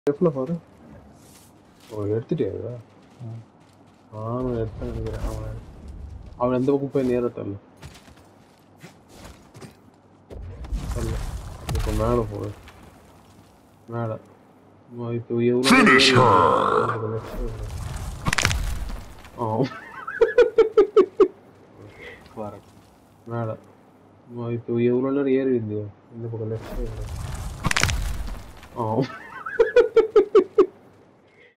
லெஃப்ட்ல பாரு. ஓ எடுத்துட்டியா? நானும் எடுத்தேன் நினைக்கிறேன். அவன் எந்த பக்கம் போய் நேர தரல. இப்போ மேலே போடு. மேலே இப்போ எவ்வளோ மேலே இப்போ எவ்வளோ நேரம் ஏறி இருந்தியோ இந்த பக்கம் லெஃப்ட் சைடு.